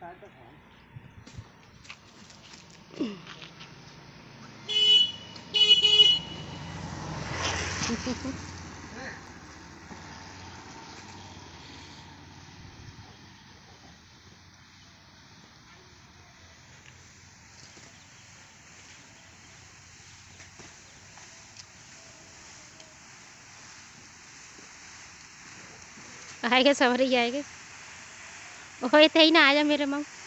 आएगा, सवरी आएगा। ओहो, इतने ही ना आजा मेरे माँ।